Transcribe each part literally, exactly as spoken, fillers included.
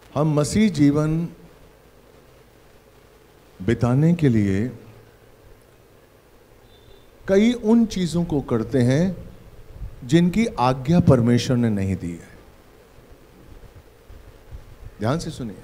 हम मसीह जीवन बिताने के लिए कई उन चीजों को करते हैं जिनकी आज्ञा परमेश्वर ने नहीं दी है। ध्यान से सुनिए,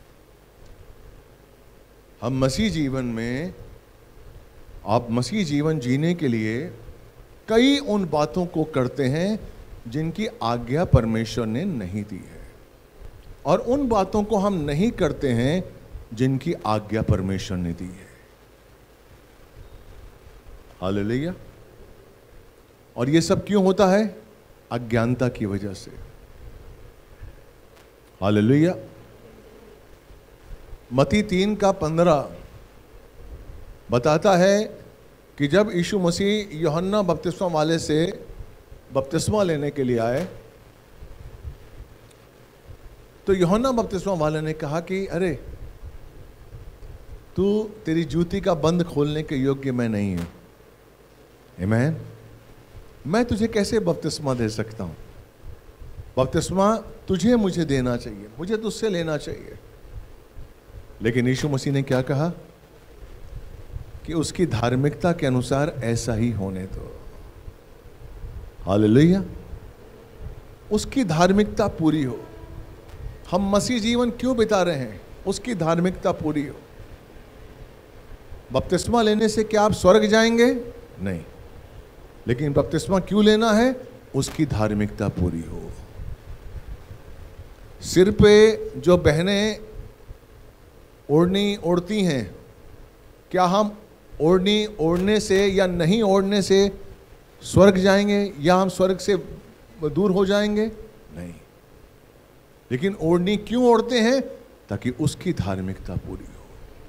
हम मसीह जीवन में, आप मसीह जीवन जीने के लिए कई उन बातों को करते हैं जिनकी आज्ञा परमेश्वर ने नहीं दी है, और उन बातों को हम नहीं करते हैं जिनकी आज्ञा परमेश्वर ने दी है। हालेलुया। और ये सब क्यों होता है? अज्ञानता की वजह से। हालेलुया। मत्ती तीन का पंद्रह बताता है कि जब यीशु मसीह यूहन्ना बपतिस्मा वाले से बपतिस्मा लेने के लिए आए, तो यूहन्ना बपतिस्मा वाले ने कहा कि अरे तू, तेरी जूती का बंद खोलने के योग्य मैं नहीं हूं। आमीन। मैं तुझे कैसे बपतिस्मा दे सकता हूं? बपतिस्मा तुझे मुझे देना चाहिए, मुझे तुझसे लेना चाहिए। लेकिन यीशु मसीह ने क्या कहा कि उसकी धार्मिकता के अनुसार ऐसा ही होने दो। हालेलुया। उसकी धार्मिकता पूरी हो। हम मसीह जीवन क्यों बिता रहे हैं? उसकी धार्मिकता पूरी हो। बपतिस्मा लेने से क्या आप स्वर्ग जाएंगे? नहीं। लेकिन बपतिस्मा क्यों लेना है? उसकी धार्मिकता पूरी हो। सिर पे जो बहनें ओढ़नी ओढ़ती हैं, क्या हम ओढ़नी ओढ़ने से या नहीं ओढ़ने से स्वर्ग जाएंगे, या हम स्वर्ग से दूर हो जाएंगे? नहीं। लेकिन ओढ़नी क्यों ओढ़ते हैं? ताकि उसकी धार्मिकता पूरी हो।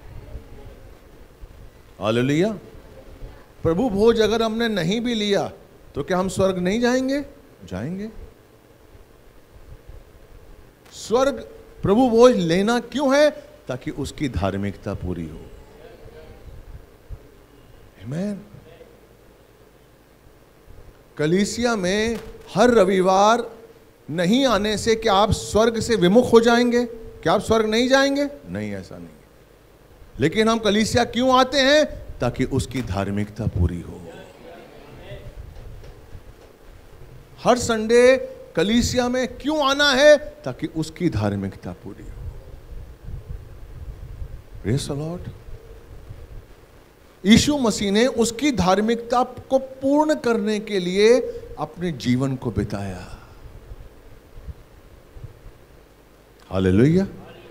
हालेलुया। प्रभु भोज अगर हमने नहीं भी लिया तो क्या हम स्वर्ग नहीं जाएंगे? जाएंगे। स्वर्ग प्रभु भोज लेना क्यों है? ताकि उसकी धार्मिकता पूरी हो। आमीन। कलीसिया में हर रविवार नहीं आने से क्या आप स्वर्ग से विमुख हो जाएंगे? क्या आप स्वर्ग नहीं जाएंगे? नहीं, ऐसा नहीं। लेकिन हम कलीसिया क्यों आते हैं? ताकि उसकी धार्मिकता पूरी हो। हर संडे कलीसिया में क्यों आना है? ताकि उसकी धार्मिकता पूरी हो। Praise the lord. Yeshu Masih ने उसकी धार्मिकता को पूर्ण करने के लिए अपने जीवन को बिताया। हालेलुया।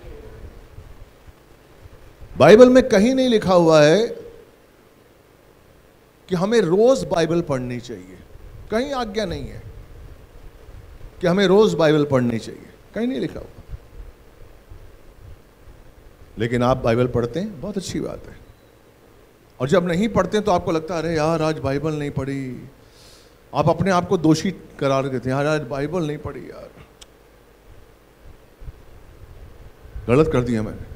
बाइबल में कहीं नहीं लिखा हुआ है कि हमें रोज बाइबल पढ़नी चाहिए। कहीं आज्ञा नहीं है कि हमें रोज बाइबल पढ़नी चाहिए, कहीं नहीं लिखा हुआ। लेकिन आप बाइबल पढ़ते हैं, बहुत अच्छी बात है। और जब नहीं पढ़ते तो आपको लगता है अरे यार आज बाइबल नहीं पढ़ी। आप अपने आप को दोषी करार देते हैं, यार आज बाइबल नहीं पढ़ी, यार गलत कर दिया मैंने।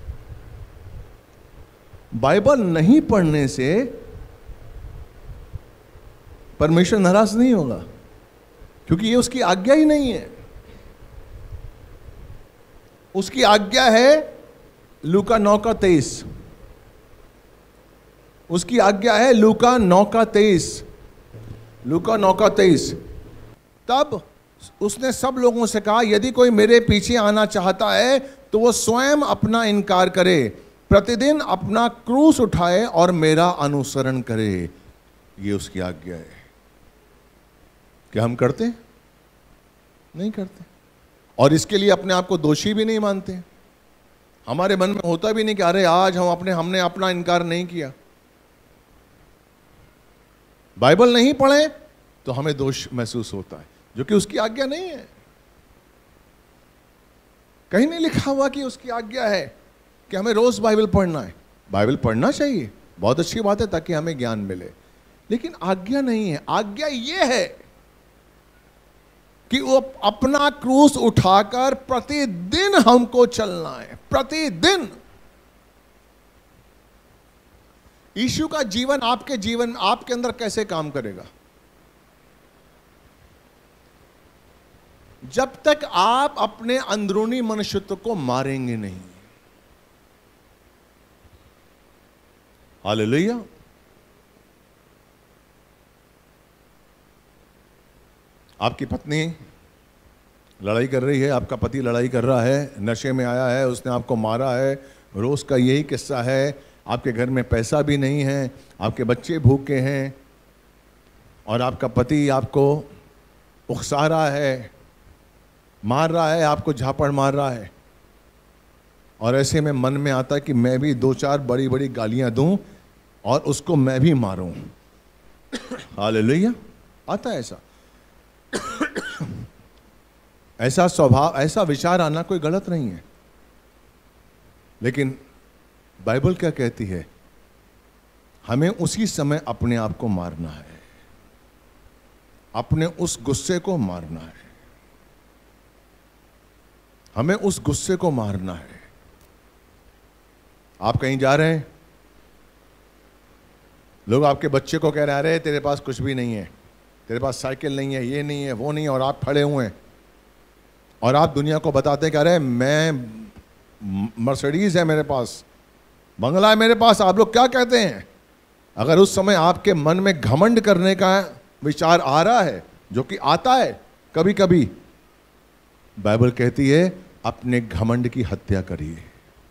बाइबल नहीं पढ़ने से परमेश्वर नाराज नहीं होगा, क्योंकि ये उसकी आज्ञा ही नहीं है। उसकी आज्ञा है लूका नौ का तेईस। उसकी आज्ञा है लूका नौ का तेईस। लूका नौ का तेईस। तब उसने सब लोगों से कहा, यदि कोई मेरे पीछे आना चाहता है तो वो स्वयं अपना इनकार करे, प्रतिदिन अपना क्रूस उठाए और मेरा अनुसरण करे। ये उसकी आज्ञा है। क्या हम करते? नहीं करते। और इसके लिए अपने आप को दोषी भी नहीं मानते। हमारे मन में होता भी नहीं कि अरे आज हम अपने हमने अपना इनकार नहीं किया। बाइबल नहीं पढ़े तो हमें दोष महसूस होता है, जो कि उसकी आज्ञा नहीं है। कहीं नहीं लिखा हुआ कि उसकी आज्ञा है कि हमें रोज बाइबल पढ़ना है। बाइबल पढ़ना चाहिए, बहुत अच्छी बात है, ताकि हमें ज्ञान मिले। लेकिन आज्ञा नहीं है। आज्ञा यह है कि वो अपना क्रूस उठाकर प्रतिदिन हमको चलना है। प्रतिदिन। यीशु का जीवन आपके जीवन आपके अंदर कैसे काम करेगा? जब तक आप अपने अंदरूनी मनुष्यत्व को मारेंगे नहीं। हालेलुया। आपकी पत्नी लड़ाई कर रही है, आपका पति लड़ाई कर रहा है, नशे में आया है, उसने आपको मारा है, रोज का यही किस्सा है, आपके घर में पैसा भी नहीं है, आपके बच्चे भूखे हैं और आपका पति आपको उकसा रहा है, मार रहा है, आपको झापड़ मार रहा है। और ऐसे में मन में आता है कि मैं भी दो चार बड़ी बड़ी गालियां दूं और उसको मैं भी मारूं। हालेलुया। आता है ऐसा ऐसा स्वभाव, ऐसा विचार आना कोई गलत नहीं है, लेकिन बाइबल क्या कहती है? हमें उसी समय अपने आप को मारना है, अपने उस गुस्से को मारना है, हमें उस गुस्से को मारना है। आप कहीं जा रहे हैं, लोग आपके बच्चे को कह रहे हैं अरे तेरे पास कुछ भी नहीं है, तेरे पास साइकिल नहीं है, ये नहीं है, वो नहीं है, और आप खड़े हुए हैं और आप दुनिया को बताते हैं कि अरे मैं मर्सिडीज है मेरे पास, बंगला है मेरे पास। आप लोग क्या कहते हैं? अगर उस समय आपके मन में घमंड करने का विचार आ रहा है, जो कि आता है कभी कभी, बाइबल कहती है अपने घमंड की हत्या करिए।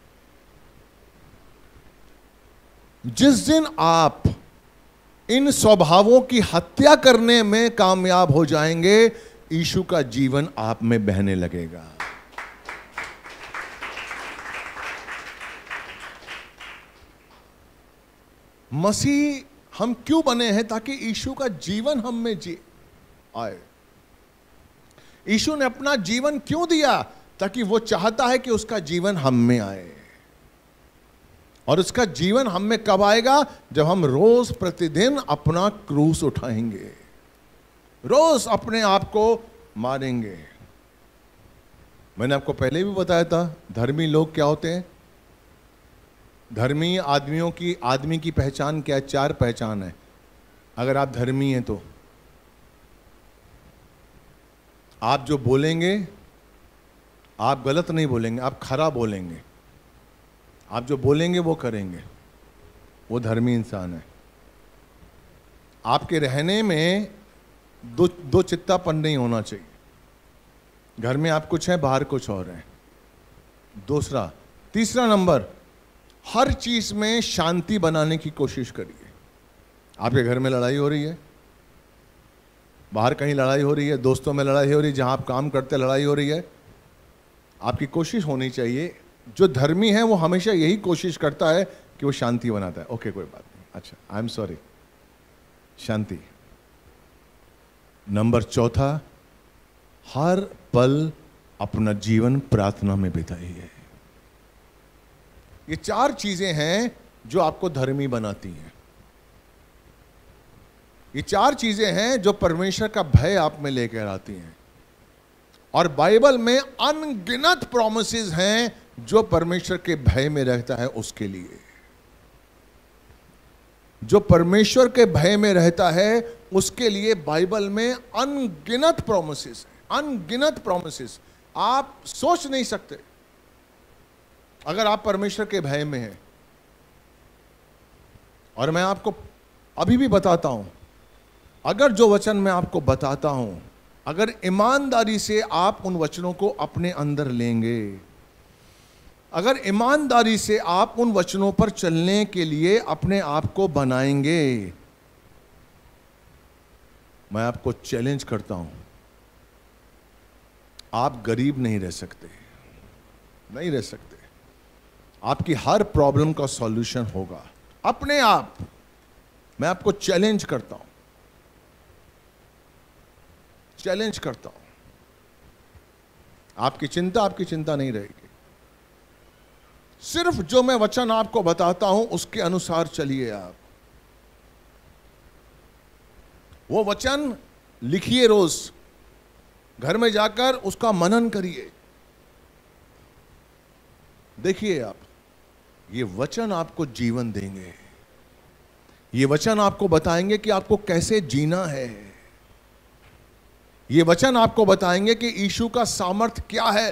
जिस दिन आप इन स्वभावों की हत्या करने में कामयाब हो जाएंगे, यीशु का जीवन आप में बहने लगेगा। मसीह हम क्यों बने हैं? ताकि यीशु का जीवन हम में जी आए। यीशु ने अपना जीवन क्यों दिया? ताकि वो चाहता है कि उसका जीवन हम में आए। और उसका जीवन हम में कब आएगा? जब हम रोज प्रतिदिन अपना क्रूस उठाएंगे, रोज अपने आप को मारेंगे। मैंने आपको पहले भी बताया था धर्मी लोग क्या होते हैं। धर्मी आदमियों की आदमी की पहचान क्या है? चार पहचान है। अगर आप धर्मी हैं तो आप जो बोलेंगे, आप गलत नहीं बोलेंगे, आप खरा बोलेंगे। आप जो बोलेंगे वो करेंगे, वो धर्मी इंसान है। आपके रहने में दो दो चित्तापन नहीं होना चाहिए। घर में आप कुछ हैं, बाहर कुछ और हैं। दूसरा, तीसरा नंबर, हर चीज में शांति बनाने की कोशिश करिए। आपके घर में लड़ाई हो रही है, बाहर कहीं लड़ाई हो रही है, दोस्तों में लड़ाई हो रही है, जहां आप काम करते लड़ाई हो रही है, आपकी कोशिश होनी चाहिए। जो धर्मी है वो हमेशा यही कोशिश करता है कि वो शांति बनाता है। ओके, कोई बात नहीं, अच्छा, I am sorry, Shanti. Number चौथा, हर पल अपना जीवन प्रार्थना में बिताइए। ये चार चीजें हैं जो आपको धर्मी बनाती हैं। ये चार चीजें हैं जो परमेश्वर का भय आप में लेकर आती हैं। और बाइबल में अनगिनत प्रॉमिसेस हैं जो परमेश्वर के भय में रहता है उसके लिए। जो परमेश्वर के भय में रहता है उसके लिए बाइबल में अनगिनत प्रॉमिसेस हैं, अनगिनत प्रॉमिसेस। आप सोच नहीं सकते अगर आप परमेश्वर के भय में हैं। और मैं आपको अभी भी बताता हूं, अगर जो वचन मैं आपको बताता हूं, अगर ईमानदारी से आप उन वचनों को अपने अंदर लेंगे, अगर ईमानदारी से आप उन वचनों पर चलने के लिए अपने आप को बनाएंगे, मैं आपको चैलेंज करता हूं, आप गरीब नहीं रह सकते, नहीं रह सकते। आपकी हर प्रॉब्लम का सॉल्यूशन होगा अपने आप। मैं आपको चैलेंज करता हूं, चैलेंज करता हूं। आपकी चिंता आपकी चिंता नहीं रहेगी। सिर्फ जो मैं वचन आपको बताता हूं उसके अनुसार चलिए। आप वो वचन लिखिए, रोज घर में जाकर उसका मनन करिए। देखिए, आप ये वचन आपको जीवन देंगे। ये वचन आपको बताएंगे कि आपको कैसे जीना है। ये वचन आपको बताएंगे कि यीशु का सामर्थ क्या है।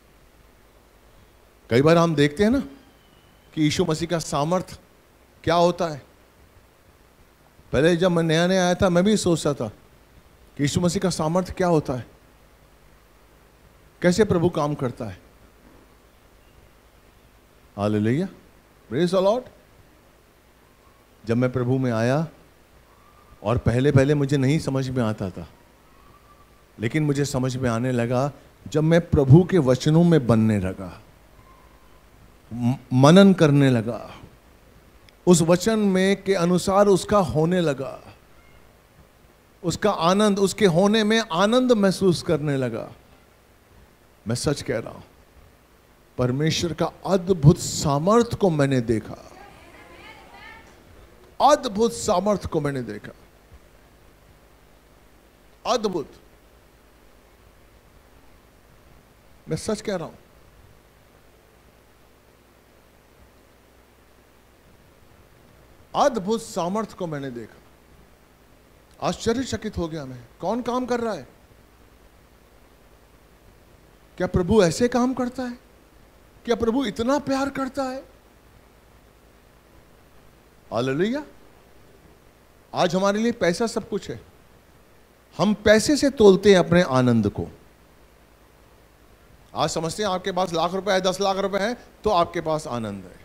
कई बार हम देखते हैं ना कि यीशु मसीह का सामर्थ क्या होता है। पहले जब मैं नया नया आया था मैं भी सोचता था कि यीशु मसीह का सामर्थ क्या होता है, कैसे प्रभु काम करता है। Hallelujah, praise the Lord. जब मैं प्रभु में आया और पहले पहले मुझे नहीं समझ में आता था, लेकिन मुझे समझ में आने लगा जब मैं प्रभु के वचनों में बनने लगा, मनन करने लगा, उस वचन में के अनुसार उसका होने लगा, उसका आनंद, उसके होने में आनंद महसूस करने लगा। मैं सच कह रहा हूं, परमेश्वर का अद्भुत सामर्थ को मैंने देखा, अद्भुत सामर्थ को मैंने देखा, अद्भुत। मैं सच कह रहा हूं। अद्भुत सामर्थ को मैंने देखा, आश्चर्यचकित हो गया मैं। कौन काम कर रहा है? क्या प्रभु ऐसे काम करता है? क्या प्रभु इतना प्यार करता है? हालेलुया। आज हमारे लिए पैसा सब कुछ है, हम पैसे से तोलते हैं अपने आनंद को। आज समझते हैं आपके पास लाख रुपए है, दस लाख रुपए है तो आपके पास आनंद है।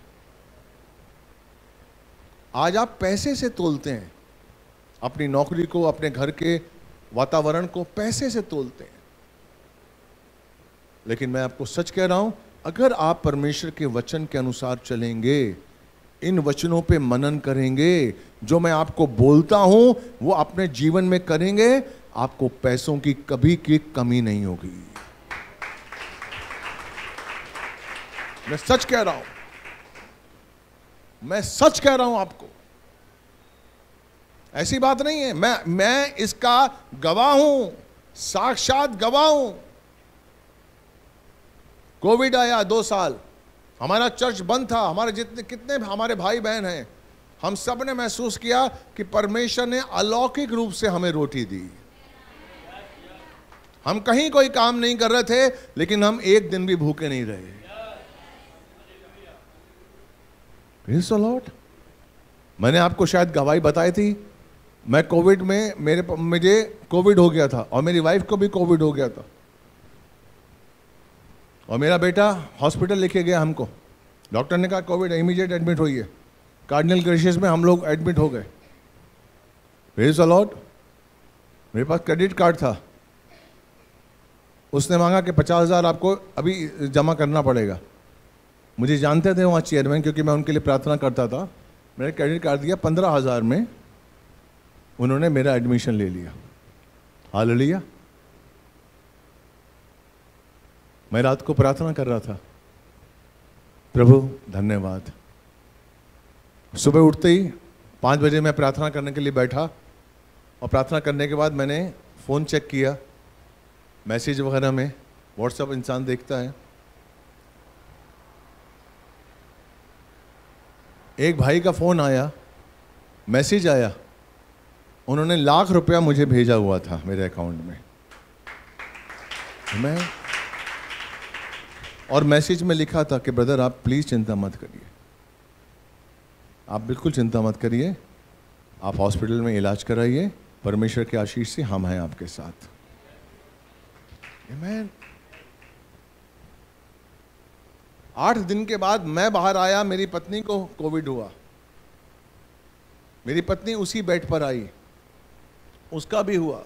आज आप पैसे से तोलते हैं अपनी नौकरी को, अपने घर के वातावरण को पैसे से तोलते हैं। लेकिन मैं आपको सच कह रहा हूं, अगर आप परमेश्वर के वचन के अनुसार चलेंगे, इन वचनों पे मनन करेंगे, जो मैं आपको बोलता हूं वो अपने जीवन में करेंगे, आपको पैसों की कभी की कमी नहीं होगी। मैं सच कह रहा हूं, मैं सच कह रहा हूं आपको, ऐसी बात नहीं है। मैं मैं इसका गवाह हूं, साक्षात गवाह हूं। कोविड आया, दो साल हमारा चर्च बंद था। हमारे जितने कितने हमारे भाई बहन हैं, हम सब ने महसूस किया कि परमेश्वर ने अलौकिक रूप से हमें रोटी दी। हम कहीं कोई काम नहीं कर रहे थे, लेकिन हम एक दिन भी भूखे नहीं रहे। Praise the Lord. मैंने आपको शायद गवाही बताई थी, मैं कोविड में, मेरे मुझे कोविड हो गया था और मेरी वाइफ को भी कोविड हो गया था, और मेरा बेटा हॉस्पिटल लेके गया हमको। डॉक्टर ने कहा कोविड, इमीडिएट एडमिट होइए। कार्डिनल ग्रेशियस में हम लोग एडमिट हो गए। Praise the Lord. मेरे पास क्रेडिट कार्ड था, उसने मांगा कि पचास हजार आपको अभी जमा करना पड़ेगा। मुझे जानते थे वहाँ चेयरमैन, क्योंकि मैं उनके लिए प्रार्थना करता था। मैंने क्रेडिट कार्ड दिया, पंद्रह हजार में उन्होंने मेरा एडमिशन ले लिया। हालेलुया। मैं रात को प्रार्थना कर रहा था, प्रभु धन्यवाद। सुबह उठते ही पाँच बजे मैं प्रार्थना करने के लिए बैठा, और प्रार्थना करने के बाद मैंने फ़ोन चेक किया, मैसेज वगैरह में, व्हाट्सएप इंसान देखता है। एक भाई का फ़ोन आया, मैसेज आया, उन्होंने लाख रुपया मुझे भेजा हुआ था मेरे अकाउंट में। मैं और मैसेज में लिखा था कि ब्रदर आप प्लीज़ चिंता मत करिए, आप बिल्कुल चिंता मत करिए, आप हॉस्पिटल में इलाज कराइए, परमेश्वर के आशीष से हम हैं आपके साथ। आमीन। आठ दिन के बाद मैं बाहर आया, मेरी पत्नी को कोविड हुआ। मेरी पत्नी उसी बेड पर आई, उसका भी हुआ।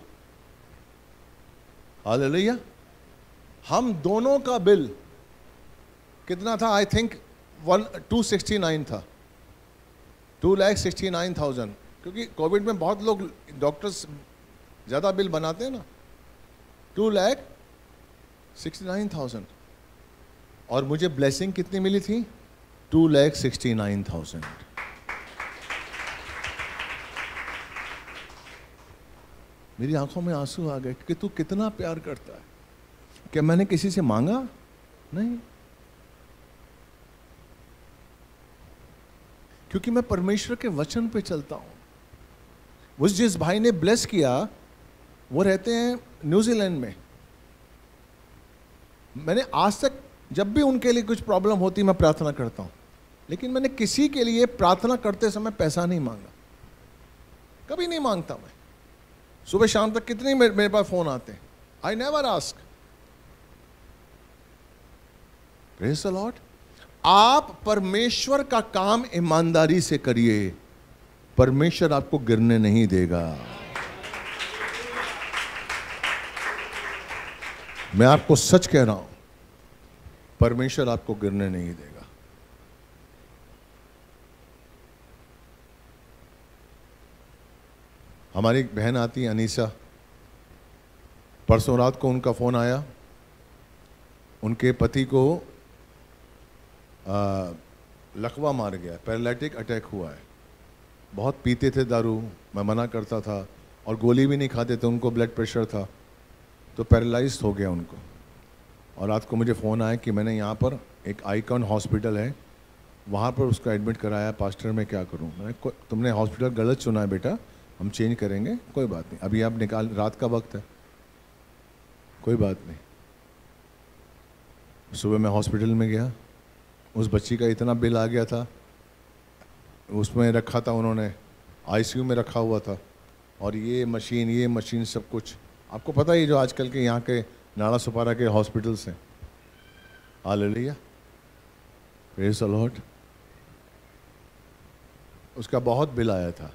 हालेलुया। हम दोनों का बिल कितना था? I think one two sixty nine था, two lakh sixty nine thousand. क्योंकि कोविड में बहुत लोग, डॉक्टर्स ज़्यादा बिल बनाते हैं ना। Two lakh sixty nine thousand. और मुझे ब्लेसिंग कितनी मिली थी? Two lakh sixty nine thousand. मेरी आंखों में आंसू आ गए कि तू कितना प्यार करता है। क्या मैंने किसी से मांगा? नहीं, क्योंकि मैं परमेश्वर के वचन पे चलता हूं। वो जिस भाई ने ब्लेस किया, वो रहते हैं न्यूजीलैंड में, मैंने आज तक जब भी उनके लिए कुछ प्रॉब्लम होती मैं प्रार्थना करता हूं, लेकिन मैंने किसी के लिए प्रार्थना करते समय पैसा नहीं मांगा, कभी नहीं मांगता मैं। सुबह शाम तक कितने मेरे, मेरे पास फोन आते हैं, I never ask. Praise the Lord. आप परमेश्वर का काम ईमानदारी से करिए, परमेश्वर आपको गिरने नहीं देगा। मैं आपको सच कह रहा हूं, परमेश्वर आपको गिरने नहीं देगा। हमारी एक बहन आती है अनीसा, परसों रात को उनका फोन आया, उनके पति को आ, लकवा मार गया, पैरालिटिक अटैक हुआ है। बहुत पीते थे दारू, मैं मना करता था, और गोली भी नहीं खाते थे, उनको ब्लड प्रेशर था, तो पैरालाइज्ड हो गया उनको। और रात को मुझे फ़ोन आया कि मैंने यहाँ पर एक आइकॉन हॉस्पिटल है, वहाँ पर उसको एडमिट कराया, पास्टर मैं क्या करूँ। मैंने, तुमने हॉस्पिटल गलत चुना है बेटा, हम चेंज करेंगे, कोई बात नहीं, अभी आप निकाल, रात का वक्त है, कोई बात नहीं। सुबह मैं हॉस्पिटल में गया, उस बच्ची का इतना बिल आ गया था, उसमें रखा था उन्होंने, आईसीयू में रखा हुआ था, और ये मशीन ये मशीन सब कुछ। आपको पता है जो आजकल के यहाँ के नाड़ा सुपारा के हॉस्पिटल्स हैं, हालेलुया, प्रेज़ द लॉर्ड। उसका बहुत बिल आया था।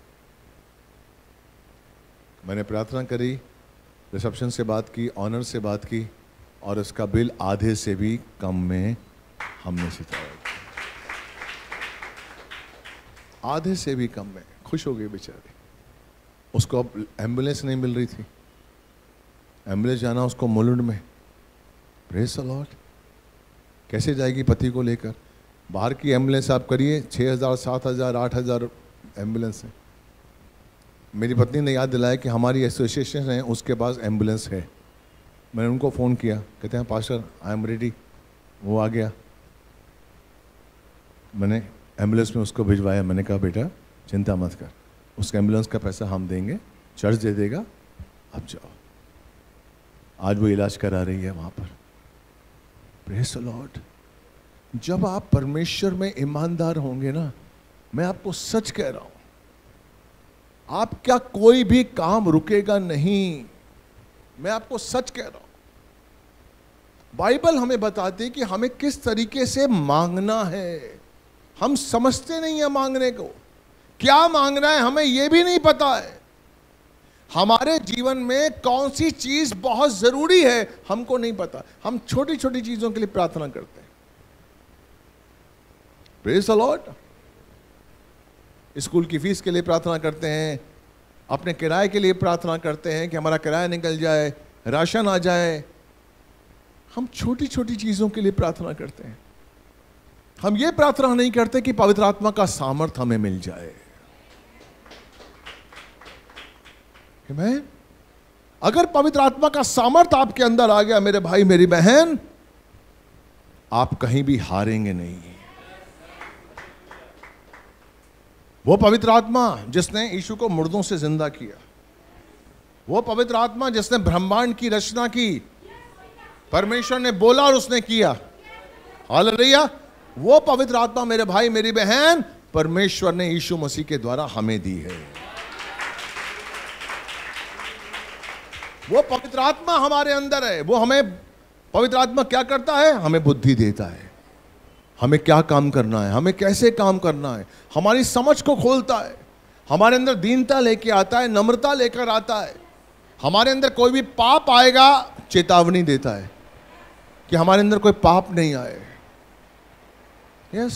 मैंने प्रार्थना करी, रिसेप्शन से बात की, ऑनर से बात की, और उसका बिल आधे से भी कम में हमने सितारा, आधे से भी कम में। खुश हो गई बेचारी। उसको अब एम्बुलेंस नहीं मिल रही थी, एम्बुलेंस जाना उसको मुलुंड में। Praise the Lord. कैसे जाएगी पति को लेकर? बाहर की एम्बुलेंस आप करिए, छः हज़ार सात हज़ार आठ हज़ार एम्बुलेंस है। मेरी पत्नी ने याद दिलाया कि हमारी एसोसिएशन है, उसके पास एम्बुलेंस है। मैंने उनको फ़ोन किया, कहते हैं पास्टर आई एम रेडी। वो आ गया, मैंने एम्बुलेंस में उसको भिजवाया। मैंने कहा बेटा चिंता मत कर, उसके एम्बुलेंस का पैसा हम देंगे, चर्च दे देगा, अब जाओ। आज वो इलाज करा रही है वहाँ पर। Praise the Lord. जब आप परमेश्वर में ईमानदार होंगे ना, मैं आपको सच कह रहा हूँ, आपका कोई भी काम रुकेगा नहीं। मैं आपको सच कह रहा हूं। बाइबल हमें बताती है कि हमें किस तरीके से मांगना है। हम समझते नहीं है मांगने को, क्या मांगना है हमें यह भी नहीं पता है। हमारे जीवन में कौन सी चीज बहुत जरूरी है हमको नहीं पता। हम छोटी छोटी चीजों के लिए प्रार्थना करते हैं। Praise the Lord. स्कूल की फीस के लिए प्रार्थना करते हैं, अपने किराए के लिए प्रार्थना करते हैं कि हमारा किराया निकल जाए, राशन आ जाए। हम छोटी छोटी चीजों के लिए प्रार्थना करते हैं। हम ये प्रार्थना नहीं करते कि पवित्र आत्मा का सामर्थ्य हमें मिल जाए। आमीन। अगर पवित्र आत्मा का सामर्थ्य आपके अंदर आ गया मेरे भाई मेरी बहन, आप कहीं भी हारेंगे नहीं। वो पवित्र आत्मा जिसने यीशु को मुर्दों से जिंदा किया, वो पवित्र आत्मा जिसने ब्रह्मांड की रचना की, परमेश्वर ने बोला और उसने किया, हालेलुया। वो पवित्र आत्मा मेरे भाई मेरी बहन परमेश्वर ने यीशु मसीह के द्वारा हमें दी है। वो पवित्र आत्मा हमारे अंदर है। वो हमें, पवित्र आत्मा क्या करता है? हमें बुद्धि देता है, हमें क्या काम करना है, हमें कैसे काम करना है, हमारी समझ को खोलता है, हमारे अंदर दीनता लेके आता है, नम्रता लेकर आता है। हमारे अंदर कोई भी पाप आएगा चेतावनी देता है कि हमारे अंदर कोई पाप नहीं आए। यस,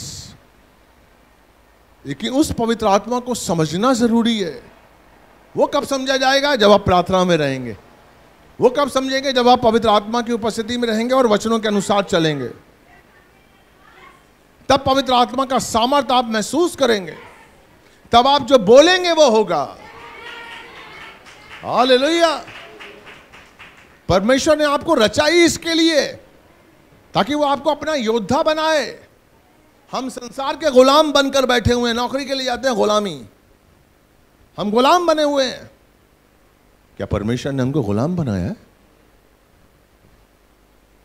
लेकिन उस पवित्र आत्मा को समझना जरूरी है। वो कब समझा जाएगा? जब आप प्रार्थना में रहेंगे। वो कब समझेंगे? जब आप पवित्र आत्मा की उपस्थिति में रहेंगे और वचनों के अनुसार चलेंगे। तब पवित्र आत्मा का सामर्थ्य आप महसूस करेंगे, तब आप जो बोलेंगे वो होगा। हालेलुया। परमेश्वर ने आपको रचाई इसके लिए ताकि वो आपको अपना योद्धा बनाए। हम संसार के गुलाम बनकर बैठे हुए हैं, नौकरी के लिए जाते हैं, गुलामी, हम गुलाम बने हुए हैं। क्या परमेश्वर ने हमको गुलाम बनाया है?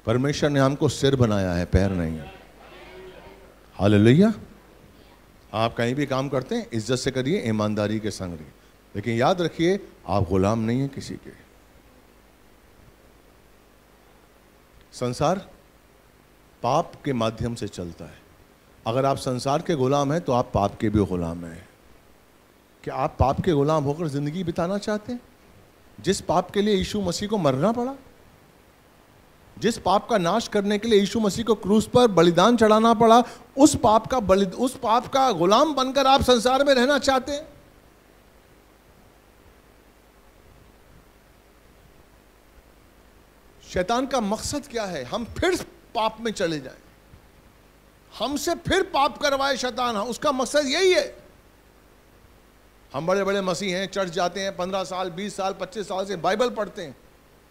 परमेश्वर ने हमको सिर बनाया है, पैर नहीं। हालेलुया। आप कहीं भी काम करते हैं इज्जत से करिए, ईमानदारी के संग रहिए, लेकिन याद रखिए आप गुलाम नहीं है किसी के। संसार पाप के माध्यम से चलता है। अगर आप संसार के गुलाम हैं तो आप पाप के भी गुलाम हैं। क्या आप पाप के गुलाम होकर जिंदगी बिताना चाहते हैं? जिस पाप के लिए यीशु मसीह को मरना पड़ा, जिस पाप का नाश करने के लिए यीशु मसीह को क्रूस पर बलिदान चढ़ाना पड़ा, उस पाप का बलि उस पाप का गुलाम बनकर आप संसार में रहना चाहते हैं? शैतान का मकसद क्या है? हम फिर पाप में चले जाएं, हमसे फिर पाप करवाए शैतान। उसका मकसद यही है। हम बड़े बड़े मसीह हैं, चर्च जाते हैं, पंद्रह साल बीस साल पच्चीस साल से बाइबल पढ़ते हैं,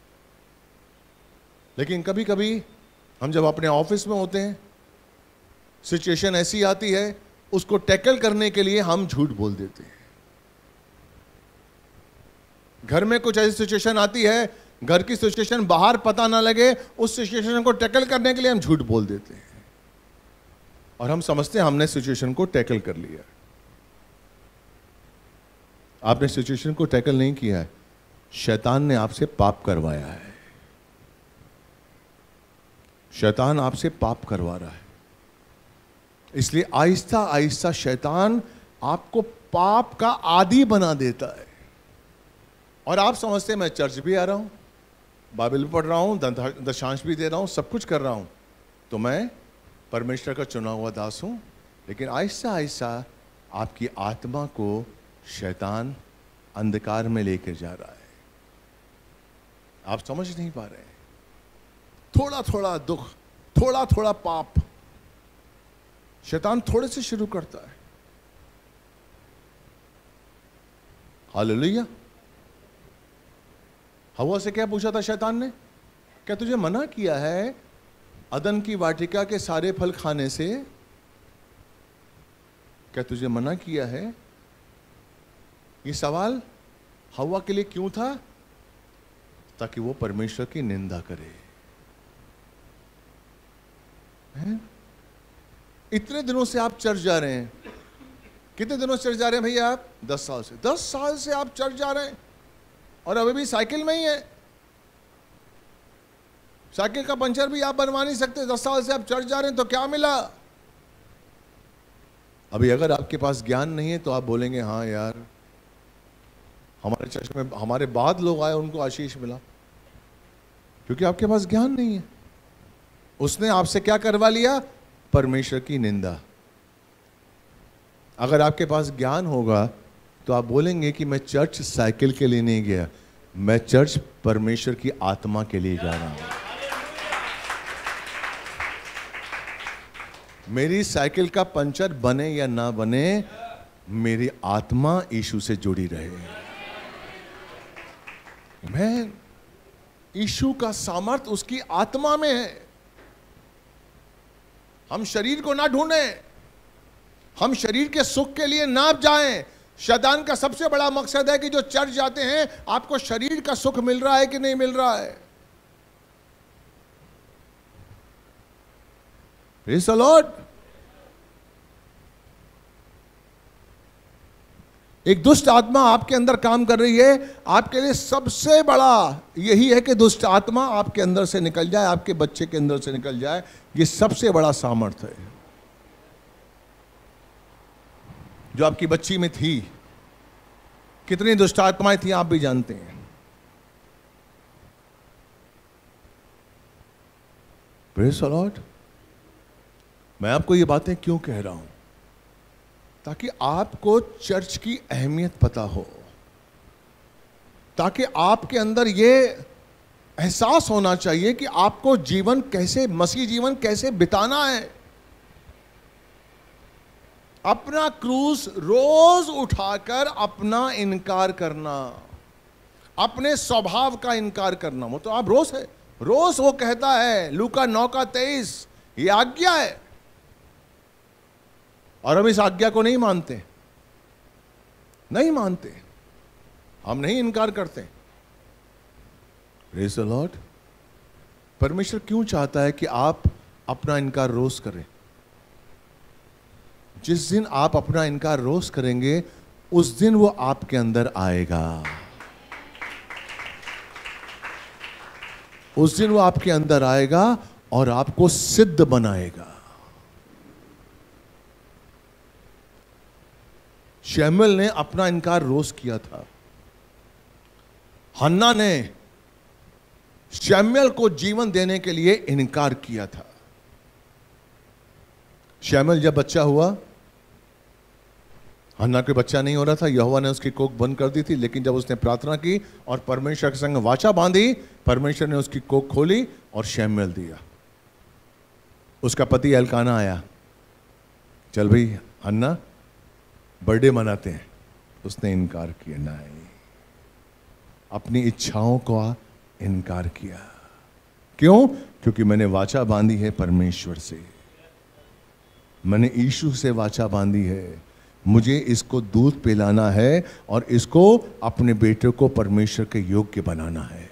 लेकिन कभी कभी हम जब अपने ऑफिस में होते हैं, सिचुएशन ऐसी आती है, उसको टैकल करने के लिए हम झूठ बोल देते हैं। घर में कुछ ऐसी सिचुएशन आती है, घर की सिचुएशन बाहर पता ना लगे, उस सिचुएशन को टैकल करने के लिए हम झूठ बोल देते हैं और हम समझते हैं हमने सिचुएशन को टैकल कर लिया। आपने सिचुएशन को टैकल नहीं किया है, शैतान ने आपसे पाप करवाया है। शैतान आपसे पाप करवा रहा है, इसलिए आहिस्ता आहिस्ता शैतान आपको पाप का आदी बना देता है। और आप समझते हैं मैं चर्च भी आ रहा हूं, बाइबल भी पढ़ रहा हूं, दशांश भी दे रहा हूं, सब कुछ कर रहा हूं, तो मैं परमेश्वर का चुना हुआ दास हूं। लेकिन आहिस्ता आहिस्ता आपकी आत्मा को शैतान अंधकार में लेकर जा रहा है। आप समझ नहीं पा रहे हैं। थोड़ा थोड़ा दुख, थोड़ा थोड़ा पाप शैतान थोड़े से शुरू करता है। हालेलुया। हवा से क्या पूछा था शैतान ने? क्या तुझे मना किया है अदन की वाटिका के सारे फल खाने से? क्या तुझे मना किया है? ये सवाल हवा के लिए क्यों था? ताकि वो परमेश्वर की निंदा करे। है? इतने दिनों से आप चर्च जा रहे हैं। कितने दिनों से चर्च जा रहे हैं भैया आप? दस साल से। दस साल से आप चर्च जा रहे हैं और अभी भी साइकिल में ही है। साइकिल का पंचर भी आप बनवा नहीं सकते। दस साल से आप चर्च जा रहे हैं तो क्या मिला? अभी अगर आपके पास ज्ञान नहीं है तो आप बोलेंगे हाँ यार, हमारे चर्च में हमारे बाद लोग आए उनको आशीष मिला, क्योंकि आपके पास ज्ञान नहीं है। उसने आपसे क्या करवा लिया? परमेश्वर की निंदा। अगर आपके पास ज्ञान होगा तो आप बोलेंगे कि मैं चर्च साइकिल के लिए नहीं गया, मैं चर्च परमेश्वर की आत्मा के लिए जा रहा हूं। मेरी साइकिल का पंचर बने या ना बने, मेरी आत्मा यीशु से जुड़ी रहे। मैं यीशु का सामर्थ उसकी आत्मा में है। हम शरीर को ना ढूंढें, हम शरीर के सुख के लिए ना जाएं। शैतान का सबसे बड़ा मकसद है कि जो चर्च जाते हैं आपको शरीर का सुख मिल रहा है कि नहीं मिल रहा है। Praise the Lord. एक दुष्ट आत्मा आपके अंदर काम कर रही है। आपके लिए सबसे बड़ा यही है कि दुष्ट आत्मा आपके अंदर से निकल जाए, आपके बच्चे के अंदर से निकल जाए। ये सबसे बड़ा सामर्थ्य है। जो आपकी बच्ची में थी, कितनी दुष्ट आत्माएं थी आप भी जानते हैं। Praise the Lord. मैं आपको ये बातें क्यों कह रहा हूं? ताकि आपको चर्च की अहमियत पता हो, ताकि आपके अंदर ये एहसास होना चाहिए कि आपको जीवन कैसे, मसीह जीवन कैसे बिताना है। अपना क्रूस रोज उठाकर अपना इनकार करना, अपने स्वभाव का इनकार करना। वो तो आप रोज है, रोज वो कहता है लूका नौ का तेईस, ये आज्ञा है और हम इस आज्ञा को नहीं मानते, नहीं मानते, हम नहीं इनकार करते। Praise the Lord. परमेश्वर क्यों चाहता है कि आप अपना इनकार रोज करें? जिस दिन आप अपना इनकार रोज करेंगे उस दिन वो आपके अंदर आएगा, उस दिन वो आपके अंदर आएगा और आपको सिद्ध बनाएगा। शमूएल ने अपना इनकार रोज किया था। हन्ना ने शमूएल को जीवन देने के लिए इनकार किया था। शमूएल जब बच्चा हुआ, हन्ना के बच्चा नहीं हो रहा था, यहोवा ने उसकी कोख बंद कर दी थी, लेकिन जब उसने प्रार्थना की और परमेश्वर के संग वाचा बांधी, परमेश्वर ने उसकी कोख खोली और शमूएल दिया। उसका पति एल्काना आया, चल भाई हन्ना बर्थडे मनाते हैं। उसने इनकार किया, नहीं, अपनी इच्छाओं का इनकार किया। क्यों? क्योंकि मैंने वाचा बांधी है परमेश्वर से, मैंने यीशु से वाचा बांधी है, मुझे इसको दूध पिलाना है और इसको अपने बेटे को परमेश्वर के योग्य बनाना है।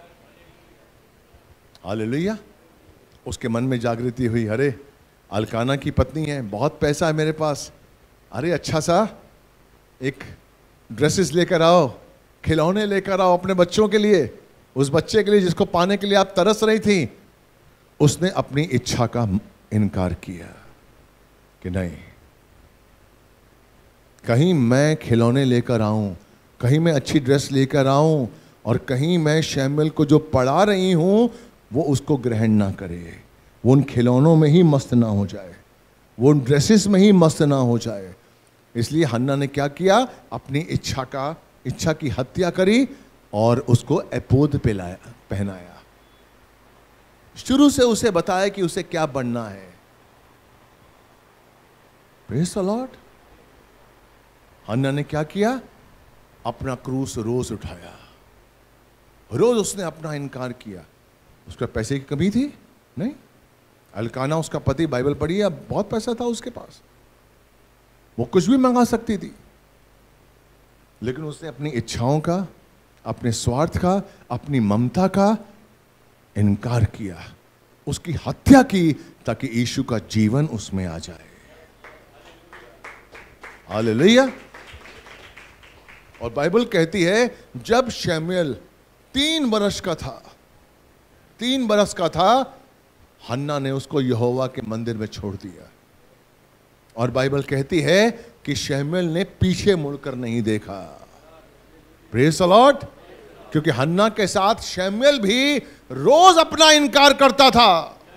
हालेलुया। उसके मन में जागृति हुई, अरे अल्काना की पत्नी है, बहुत पैसा है मेरे पास, अरे अच्छा सा एक ड्रेसेस लेकर आओ, खिलौने लेकर आओ अपने बच्चों के लिए, उस बच्चे के लिए जिसको पाने के लिए आप तरस रही थी। उसने अपनी इच्छा का इनकार किया कि नहीं, कहीं मैं खिलौने लेकर आऊं, कहीं मैं अच्छी ड्रेस लेकर आऊं और कहीं मैं शमूएल को जो पढ़ा रही हूं वो उसको ग्रहण ना करे, वो उन खिलौनों में ही मस्त ना हो जाए, वो उन ड्रेसेस में ही मस्त ना हो जाए। इसलिए हन्ना ने क्या किया? अपनी इच्छा का इच्छा की हत्या करी और उसको एपोद पिलाया, पहनाया। शुरू से उसे बताया कि उसे क्या बनना है। Praise the Lord. हन्ना ने क्या किया? अपना क्रूस रोज उठाया, रोज उसने अपना इनकार किया। उसका पैसे की कमी थी? नहीं। अल्काना उसका पति, बाइबल पढ़ी है, बहुत पैसा था उसके पास, वो कुछ भी मंगा सकती थी, लेकिन उसने अपनी इच्छाओं का, अपने स्वार्थ का, अपनी ममता का इनकार किया, उसकी हत्या की ताकि यीशु का जीवन उसमें आ जाए। हालेलुया। और बाइबल कहती है जब शमूएल तीन बरस का था, तीन बरस का था, हन्ना ने उसको यहोवा के मंदिर में छोड़ दिया। और बाइबल कहती है कि शमूएल ने पीछे मुड़कर नहीं देखा। Praise the Lord. क्योंकि हन्ना के साथ शमूएल भी रोज अपना इनकार करता था।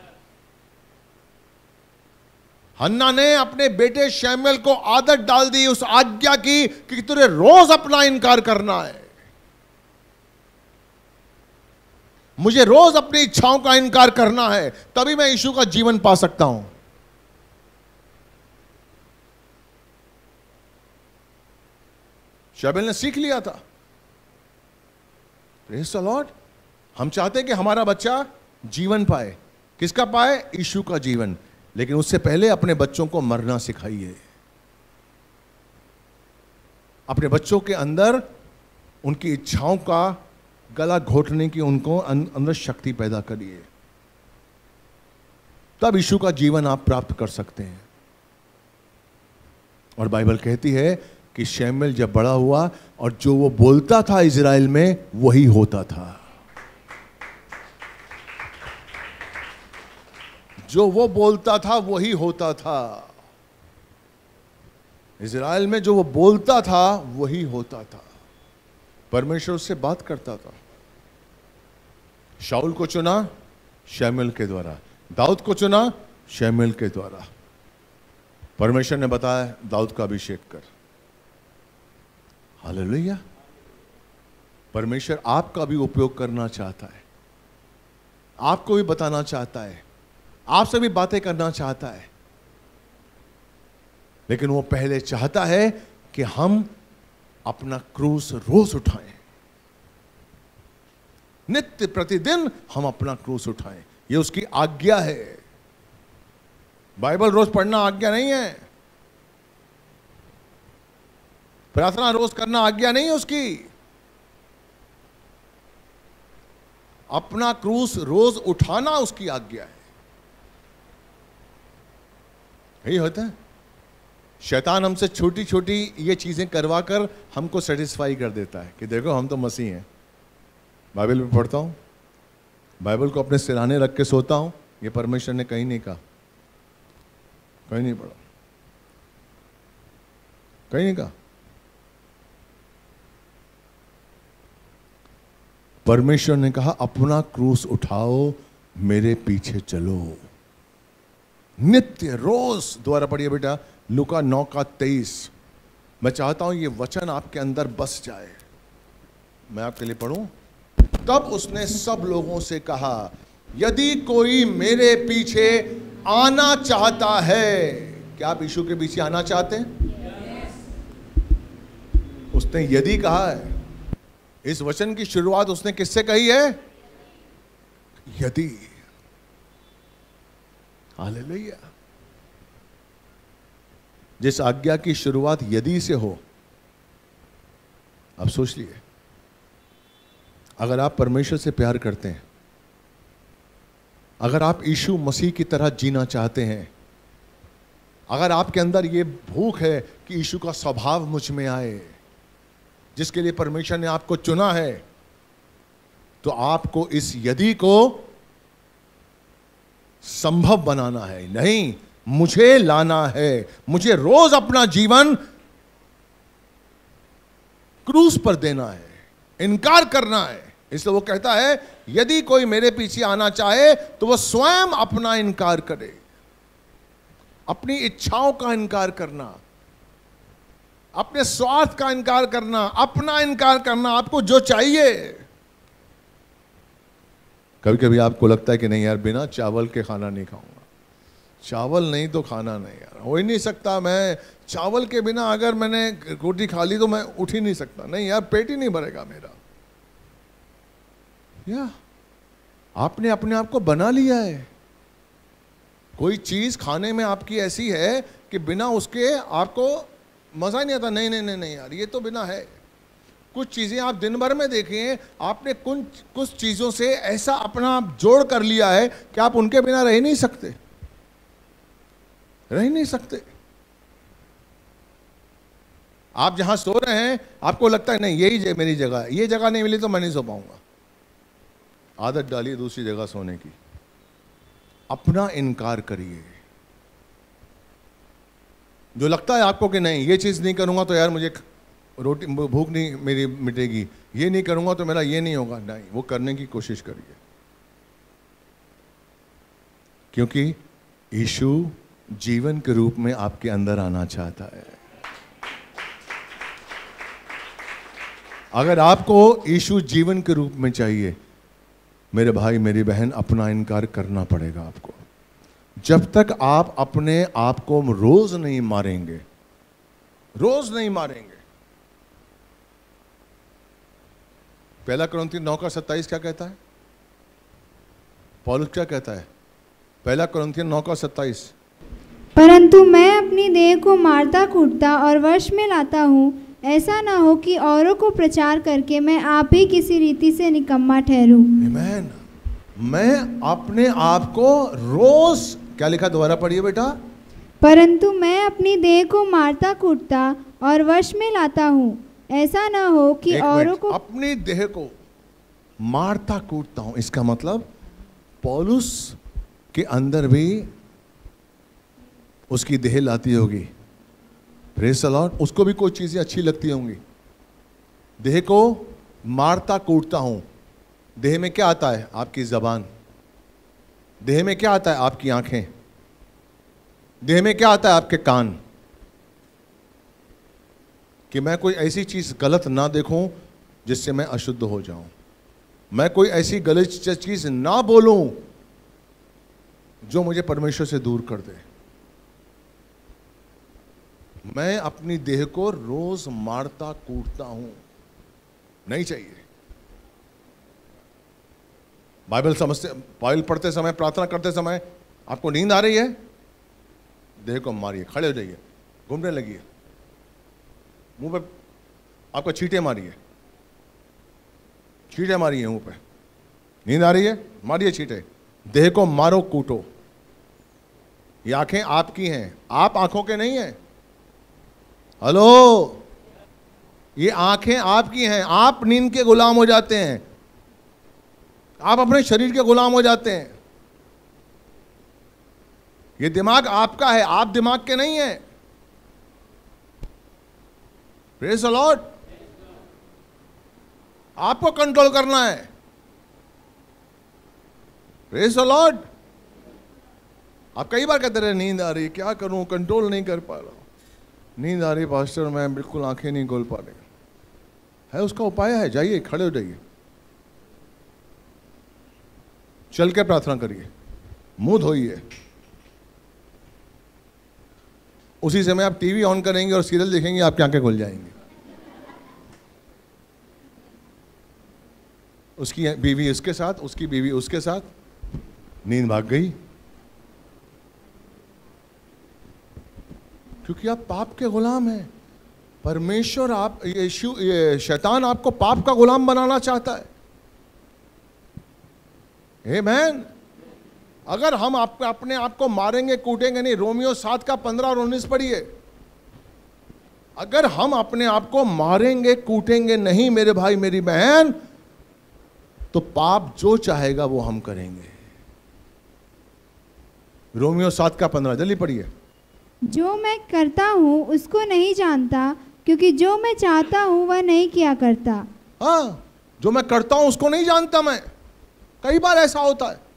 हन्ना ने अपने बेटे शमूएल को आदत डाल दी उस आज्ञा की कि तुझे रोज अपना इनकार करना है, मुझे रोज अपनी इच्छाओं का इनकार करना है, तभी मैं यीशु का जीवन पा सकता हूं। शमूएल ने सीख लिया था। Praise the Lord. हम चाहते हैं कि हमारा बच्चा जीवन पाए। किसका पाए? यीशु का जीवन। लेकिन उससे पहले अपने बच्चों को मरना सिखाइए। अपने बच्चों के अंदर उनकी इच्छाओं का गला घोटने की उनको अंदर शक्ति पैदा करिए, तब यीशु का जीवन आप प्राप्त कर सकते हैं। और बाइबल कहती है कि शमूएल जब बड़ा हुआ और जो वो बोलता था इज़राइल में वही होता था, जो वो बोलता था वही होता था। इज़राइल में जो वो बोलता था वही होता था। परमेश्वर उससे बात करता था। शाऊल को चुना शमूएल के द्वारा, दाऊद को चुना शमूएल के द्वारा। परमेश्वर ने बताया दाऊद का अभिषेक कर। हालेलुया। परमेश्वर आपका भी उपयोग करना चाहता है, आपको भी बताना चाहता है, आपसे भी बातें करना चाहता है, लेकिन वो पहले चाहता है कि हम अपना क्रूस रोज उठाएं, नित्य प्रतिदिन हम अपना क्रूस उठाएं। ये उसकी आज्ञा है। बाइबल रोज पढ़ना आज्ञा नहीं है, प्रार्थना रोज करना आज्ञा नहीं है उसकी। अपना क्रूस रोज उठाना उसकी आज्ञा है। यही होता है। शैतान हमसे छोटी छोटी ये चीजें करवा कर हमको सेटिस्फाई कर देता है कि देखो हम तो मसीह हैं, बाइबल में पढ़ता हूं, बाइबल को अपने सिरहाने रख के सोता हूं। ये परमेश्वर ने कहीं नहीं कहा, कहीं नहीं पढ़ा, कहीं नहीं कहा। परमेश्वर ने कहा अपना क्रूस उठाओ, मेरे पीछे चलो। नित्य रोज, दोबारा पढ़िए बेटा लूका नौ का तेईस। मैं चाहता हूं ये वचन आपके अंदर बस जाए। मैं आपके लिए पढ़ूं। तब उसने सब लोगों से कहा, यदि कोई मेरे पीछे आना चाहता है। क्या आप यीशु के पीछे आना चाहते हैं? yes. उसने यदि कहा है। इस वचन की शुरुआत उसने किससे कही है? यदि। हालेलुया। जिस आज्ञा की शुरुआत यदि से हो, अब सोच लिए, अगर आप परमेश्वर से प्यार करते हैं, अगर आप यीशु मसीह की तरह जीना चाहते हैं, अगर आपके अंदर ये भूख है कि यीशु का स्वभाव मुझ में आए, जिसके लिए परमेश्वर ने आपको चुना है, तो आपको इस यदि को संभव बनाना है। नहीं, मुझे लाना है। मुझे रोज अपना जीवन क्रूस पर देना है, इनकार करना है। इसलिए वो कहता है यदि कोई मेरे पीछे आना चाहे तो वह स्वयं अपना इनकार करे। अपनी इच्छाओं का इनकार करना, अपने स्वार्थ का इनकार करना, अपना इनकार करना, आपको जो चाहिए। कभी कभी आपको लगता है कि नहीं यार, बिना चावल के खाना नहीं खाऊंगा। चावल नहीं तो खाना नहीं यार, हो ही नहीं सकता। मैं चावल के बिना अगर मैंने रोटी खा ली तो मैं उठ ही नहीं सकता। नहीं यार, पेट ही नहीं भरेगा मेरा। या आपने अपने आप को बना लिया है। कोई चीज खाने में आपकी ऐसी है कि बिना उसके आपको मजा ही नहीं आता। नहीं नहीं नहीं नहीं यार, ये तो बिना है। कुछ चीजें आप दिन भर में देखें, आपने कुछ कुछ चीजों से ऐसा अपना जोड़ कर लिया है कि आप उनके बिना रह नहीं सकते, रह नहीं सकते। आप जहां सो रहे हैं, आपको लगता है नहीं यही मेरी जगह है, ये जगह नहीं मिली तो मैं नहीं सो पाऊंगा। आदत डालिए दूसरी जगह सोने की। अपना इनकार करिए। जो लगता है आपको कि नहीं ये चीज नहीं करूंगा तो यार मुझे रोटी भूख नहीं मेरी मिटेगी, ये नहीं करूंगा तो मेरा ये नहीं होगा, नहीं, वो करने की कोशिश करिए। क्योंकि यीशु जीवन के रूप में आपके अंदर आना चाहता है। अगर आपको यीशु जीवन के रूप में चाहिए, मेरे भाई मेरी बहन, अपना इनकार करना पड़ेगा आपको। जब तक आप अपने आप को रोज नहीं मारेंगे, रोज नहीं मारेंगे। पहला कुरिन्थियों नौ का सत्ताईस क्या कहता है? पौलुस क्या कहता है? पहला कुरिन्थियों नौ का सत्ताईस, परंतु मैं अपनी देह को मारता कूटता और वश में लाता हूँ, ऐसा ना हो कि औरों को प्रचार करके मैं आप ही किसी रीति से निकम्मा ठहरूं। आमीन। मैं अपने आप को रोज, क्या लिखा दोबारा पढ़िए बेटा? परंतु मैं अपनी देह को मारता कूटता और वश में लाता हूँ, ऐसा ना हो कि औरों को। अपनी देह को मारता कूटता हूं, इसका मतलब पौलुस के अंदर भी उसकी देह लाती होगी। Praise the Lord. उसको भी कोई चीजें अच्छी लगती होंगी। देह को मारता कूटता हूं। देह में क्या आता है? आपकी जबान। देह में क्या आता है? आपकी आंखें। देह में क्या आता है? आपके कान। कि मैं कोई ऐसी चीज गलत ना देखूं जिससे मैं अशुद्ध हो जाऊं। मैं कोई ऐसी गलत चीज ना बोलूं जो मुझे परमेश्वर से दूर कर दे। मैं अपनी देह को रोज मारता कूटता हूं। नहीं चाहिए। बाइबल समझते, बाइबल पढ़ते समय, प्रार्थना करते समय आपको नींद आ रही है, देह को मारिए, खड़े हो जाइए, घूमने लगिए, मुंह पे आपको छींटे मारिए, छींटे मारिए मुंह पे। नींद आ रही है, मारिए छींटे। देह को मारो कूटो। ये आंखें आपकी हैं, आप आंखों के नहीं हैं। हेलो, ये आंखें आपकी हैं। आप नींद के गुलाम हो जाते हैं, आप अपने शरीर के गुलाम हो जाते हैं। ये दिमाग आपका है, आप दिमाग के नहीं हैं। Praise the Lord. आपको कंट्रोल करना है। Praise the Lord. आप कई बार कहते रहे नींद आ रही, क्या करूं, कंट्रोल नहीं कर पा रहा हूं। नींद आ रही पास्टर, मैं बिल्कुल आंखें नहीं खोल पा रही। है उसका उपाय है, जाइए खड़े हो जाइए, चल के प्रार्थना करिए, मुंह धोइए। उसी समय आप टीवी ऑन करेंगे और सीरियल देखेंगे, आपकी आंखें खुल जाएंगी। उसकी बीवी इसके साथ, उसकी बीवी उसके साथ, नींद भाग गई। क्योंकि आप पाप के गुलाम हैं। परमेश्वर, आप यीशु, ये शैतान आपको पाप का गुलाम बनाना चाहता है। आमीन। अगर हम आप, अपने आप को मारेंगे कूटेंगे नहीं, रोमियो सात का पंद्रह और उन्नीस पढ़िए। अगर हम अपने आप को मारेंगे कूटेंगे नहीं मेरे भाई मेरी बहन, तो पाप जो चाहेगा वो हम करेंगे। रोमियो सात का पंद्रह, जल्दी पढ़िए। जो मैं करता हूँ उसको नहीं जानता, क्योंकि जो मैं चाहता हूँ वह नहीं किया करता। हाँ, जो मैं करता हूं उसको नहीं जानता मैं। कई बार ऐसा होता है,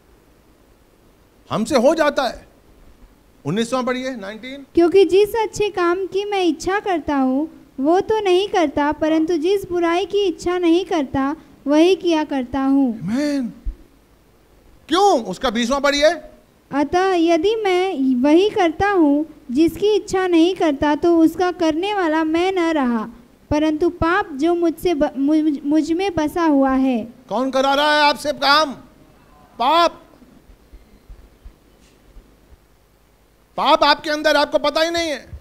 हमसे हो जाता है। उन्नीसवां पढ़िए, नाइनटीन। क्योंकि जिस अच्छे काम की मैं इच्छा करता हूँ वो तो नहीं करता, परंतु जिस बुराई की इच्छा नहीं करता वही किया करता हूँ। आमीन। क्यों? उसका बीसवां पढ़िए। अतः यदि मैं वही करता हूँ जिसकी इच्छा नहीं करता, तो उसका करने वाला मैं न रहा, परंतु पाप जो मुझसे ब, मुझ, मुझ में बसा हुआ है। कौन करा रहा है आपसे काम? पाप। पाप आपके अंदर, आपको पता ही नहीं है।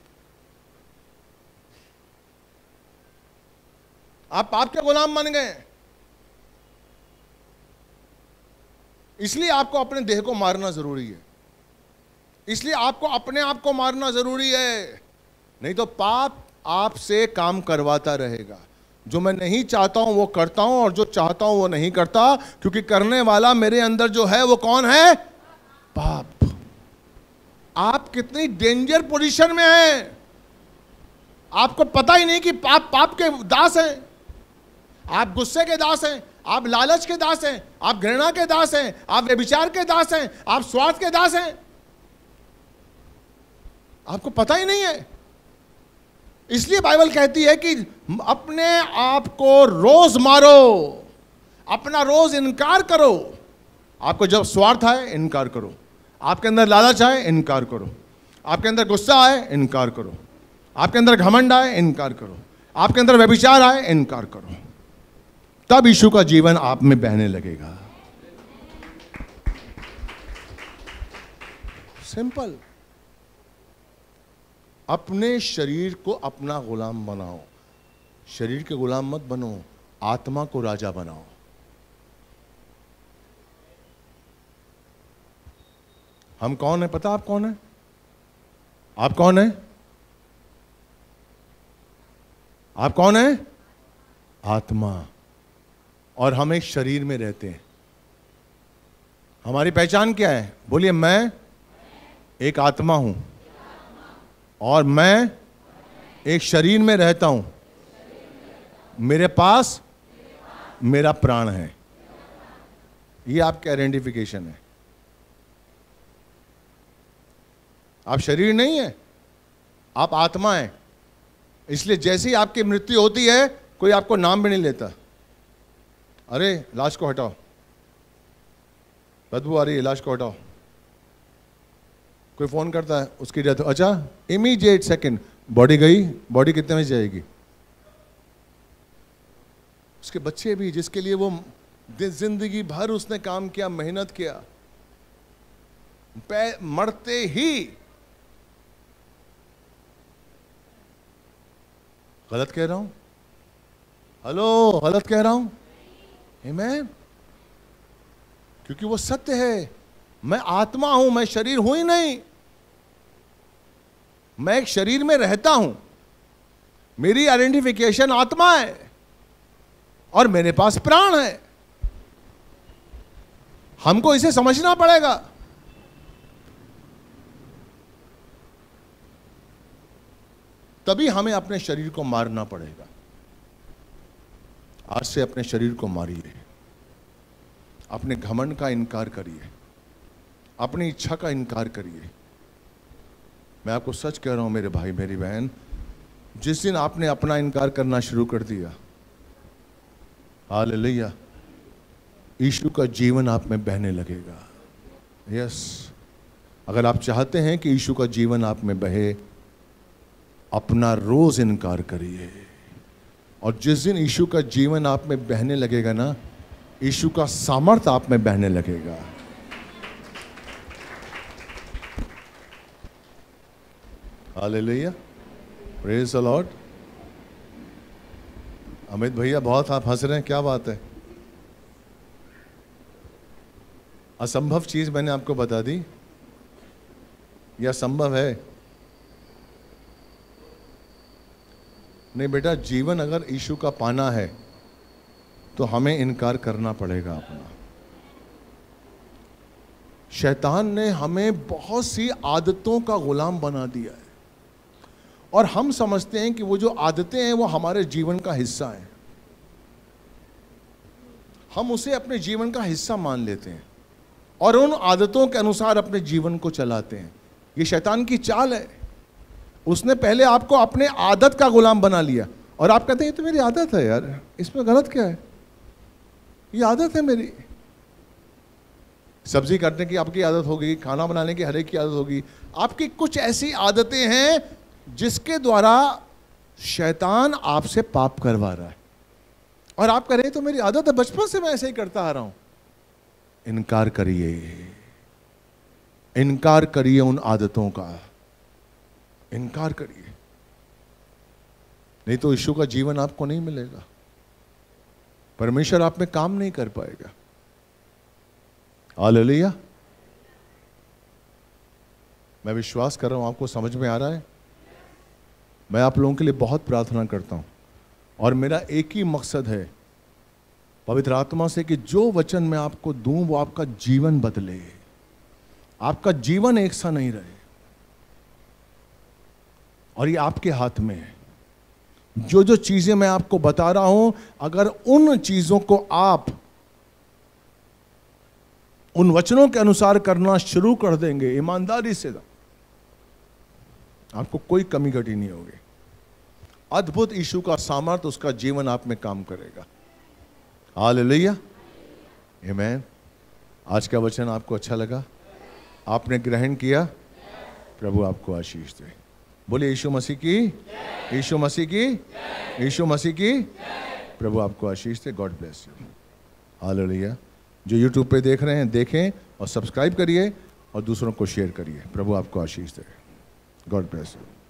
आप पाप के गुलाम बन गए। इसलिए आपको अपने देह को मारना जरूरी है। इसलिए आपको अपने आप को मारना जरूरी है, नहीं तो पाप आपसे काम करवाता रहेगा। जो मैं नहीं चाहता हूं वो करता हूं, और जो चाहता हूं वो नहीं करता, क्योंकि करने वाला मेरे अंदर जो है वो कौन है? पाप। आप कितनी डेंजर पोजीशन में हैं, आपको पता ही नहीं कि पाप पाप के दास हैं। आप गुस्से के दास हैं, आप लालच के दास हैं, आप घृणा के दास हैं, आप व्यभिचार के दास हैं, आप स्वार्थ के दास हैं। आपको पता ही नहीं है। इसलिए बाइबल कहती है कि अपने आप को रोज मारो, अपना रोज इनकार करो। आपको जब स्वार्थ आए इनकार करो, आपके अंदर लालच आए इनकार करो, आपके अंदर गुस्सा आए इनकार करो, आपके अंदर घमंड आए इनकार करो, आपके अंदर व्यभिचार आए इनकार करो। तब यीशु का जीवन आप में बहने लगेगा। सिंपल। अपने शरीर को अपना गुलाम बनाओ। शरीर के गुलाम मत बनो, आत्मा को राजा बनाओ। हम कौन है पता? आप कौन है? आप कौन है? आप कौन है? आत्मा। और हम एक शरीर में रहते हैं। हमारी पहचान क्या है? बोलिए, मैं एक आत्मा हूं और मैं एक शरीर में रहता हूं। मेरे पास मेरा प्राण है। ये आपकी आइडेंटिफिकेशन है। आप शरीर नहीं है, आप आत्मा है। इसलिए जैसे ही आपकी मृत्यु होती है, कोई आपको नाम भी नहीं लेता। अरे लाश को हटाओ, बदबू आ रही है, लाश को हटाओ। कोई फोन करता है, उसकी डेथ, अच्छा इमीडिएट सेकंड, बॉडी गई। बॉडी कितने में जाएगी? उसके बच्चे भी, जिसके लिए वो जिंदगी भर उसने काम किया, मेहनत किया, मरते ही। गलत कह रहा हूं? हेलो, गलत कह रहा हूं? आमीन। क्योंकि वो सत्य है। मैं आत्मा हूं, मैं शरीर हूं ही नहीं। मैं एक शरीर में रहता हूं, मेरी आइडेंटिफिकेशन आत्मा है और मेरे पास प्राण है। हमको इसे समझना पड़ेगा। तभी हमें अपने शरीर को मारना पड़ेगा। आज से अपने शरीर को मारिए, अपने घमंड का इनकार करिए, अपनी इच्छा का इनकार करिए। मैं आपको सच कह रहा हूं मेरे भाई मेरी बहन, जिस दिन आपने अपना इनकार करना शुरू कर दिया, हालेलुया, यीशु का जीवन आप में बहने लगेगा। यस, अगर आप चाहते हैं कि यीशु का जीवन आप में बहे, अपना रोज इनकार करिए। और जिस दिन यीशु का जीवन आप में बहने लगेगा ना, यीशु का सामर्थ आप में बहने लगेगा। Hallelujah, praise the Lord. Amit भैया बहुत आप हंस रहे हैं, क्या बात है? असंभव चीज मैंने आपको बता दी, यह संभव है? नहीं बेटा, जीवन अगर यीशु का पाना है तो हमें इनकार करना पड़ेगा अपना। शैतान ने हमें बहुत सी आदतों का गुलाम बना दिया है और हम समझते हैं कि वो जो आदतें हैं वो हमारे जीवन का हिस्सा है। हम उसे अपने जीवन का हिस्सा मान लेते हैं और उन आदतों के अनुसार अपने जीवन को चलाते हैं। ये शैतान की चाल है। उसने पहले आपको अपने आदत का गुलाम बना लिया और आप कहते हैं ये तो मेरी आदत है यार, इसमें गलत क्या है? ये आदत है मेरी। सब्जी काटने की आपकी आदत होगी, खाना बनाने की हर एक की आदत होगी। आपकी कुछ ऐसी आदतें हैं जिसके द्वारा शैतान आपसे पाप करवा रहा है और आप कह रहे हैं तो मेरी आदत है, बचपन से मैं ऐसे ही करता आ रहा हूं। इनकार करिए, इनकार करिए उन आदतों का, इनकार करिए, नहीं तो यीशु का जीवन आपको नहीं मिलेगा। परमेश्वर आप में काम नहीं कर पाएगा। हालेलुया। मैं विश्वास कर रहा हूं आपको समझ में आ रहा है। मैं आप लोगों के लिए बहुत प्रार्थना करता हूं और मेरा एक ही मकसद है पवित्र आत्मा से कि जो वचन मैं आपको दूं वो आपका जीवन बदले, आपका जीवन एक सा नहीं रहे। और ये आपके हाथ में है। जो जो चीजें मैं आपको बता रहा हूं, अगर उन चीजों को आप उन वचनों के अनुसार करना शुरू कर देंगे ईमानदारी से, आपको कोई कमी घटी नहीं होगी। अद्भुत यीशु का सामर्थ, उसका जीवन आप में काम करेगा। हालेलुया, आमीन। आज का वचन आपको अच्छा लगा, आपने ग्रहण किया? प्रभु आपको आशीष दे। बोले यीशु मसीह की, यीशु मसीह की, यीशु मसीह की। प्रभु आपको आशीष दे। God bless you. हालेलुया। जो यूट्यूब पे देख रहे हैं देखें और सब्सक्राइब करिए और दूसरों को शेयर करिए। प्रभु आपको आशीष दे। God bless you.